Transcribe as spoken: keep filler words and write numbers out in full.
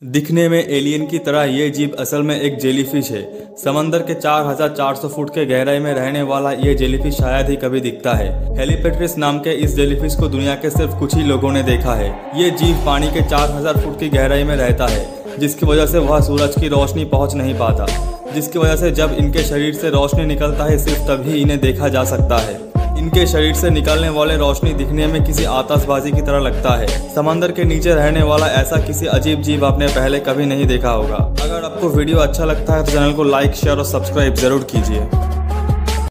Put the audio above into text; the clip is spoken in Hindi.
दिखने में एलियन की तरह ये जीव असल में एक जेलीफिश है। समंदर के चार हज़ार चार सौ फुट के गहराई में रहने वाला ये जेलीफिश शायद ही कभी दिखता है। हेलीपेट्रिस नाम के इस जेलीफिश को दुनिया के सिर्फ कुछ ही लोगों ने देखा है। ये जीव पानी के चार हज़ार फुट की गहराई में रहता है, जिसकी वजह से वह सूरज की रोशनी पहुंच नहीं पाता, जिसकी वजह से जब इनके शरीर से रोशनी निकलता है सिर्फ तभी इन्हें देखा जा सकता है। इनके शरीर से निकलने वाले रोशनी दिखने में किसी आतिशबाजी की तरह लगता है। समंदर के नीचे रहने वाला ऐसा किसी अजीब जीव आपने पहले कभी नहीं देखा होगा। अगर आपको वीडियो अच्छा लगता है तो चैनल को लाइक, शेयर और सब्सक्राइब जरूर कीजिए।